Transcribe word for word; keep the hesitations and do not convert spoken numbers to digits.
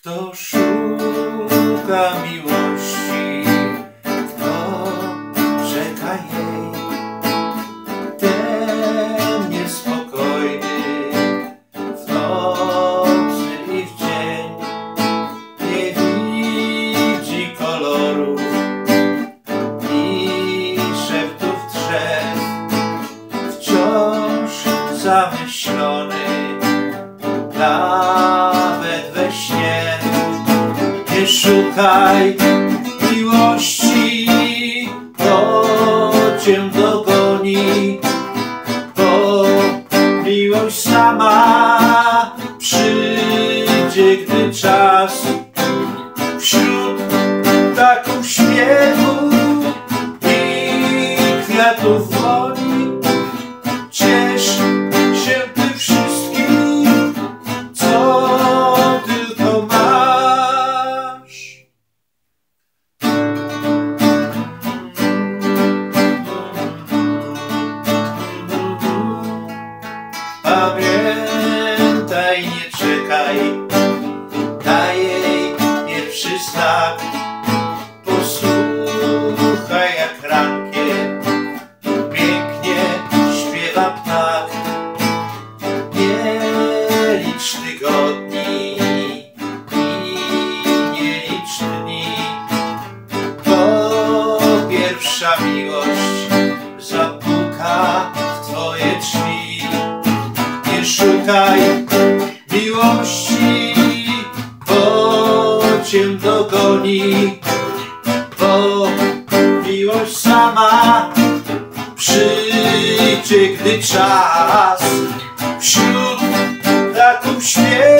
Kto szuka miłości, kto czeka jej, ten niespokojny w nocy i w dzień nie widzi kolorów i szeptów drzew, wciąż zamyślony nawet we śnie. Nie szukaj miłości, bo cię dogoni, bo miłość sama przyjdzie, gdy czas. Wśród ptaków śpiewu i kwiatów woni ciesz się ty wszystkim, co tylko masz. Pamiętaj, nie czekaj na jej pierwszy znak. Posłuchaj, jak rankiem pięknie śpiewa ptak. Nie licz tygodni i nie licz dni, bo pierwsza miłość zapuka w twoje drzwi. Nie szukaj miłości, bo cię dogoni, bo miłość sama przyjdzie, gdy czas. Wśród ptaków śpiewu